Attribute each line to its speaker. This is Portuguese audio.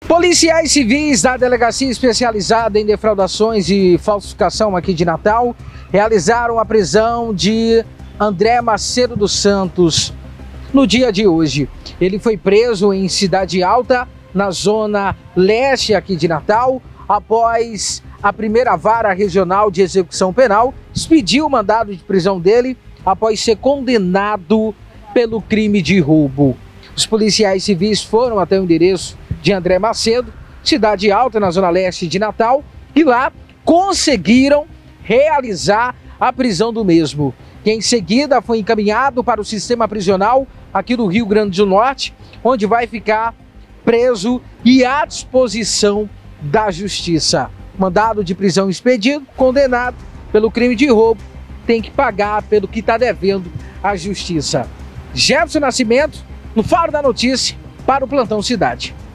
Speaker 1: Policiais civis da Delegacia Especializada em Defraudações e Falsificação aqui de Natal realizaram a prisão de André Macedo dos Santos no dia de hoje. Ele foi preso em Cidade Alta, na zona leste aqui de Natal, após a primeira vara regional de execução penal expedir o mandado de prisão dele após ser condenado pelo crime de roubo. Os policiais civis foram até o endereço de André Macedo, Cidade Alta, na zona leste de Natal, e lá conseguiram realizar a prisão do mesmo, que em seguida foi encaminhado para o sistema prisional aqui do Rio Grande do Norte, onde vai ficar preso e à disposição da justiça. Mandado de prisão expedido, condenado pelo crime de roubo, tem que pagar pelo que está devendo à justiça. Jefferson Nascimento, no Faro da Notícia, para o Plantão Cidade.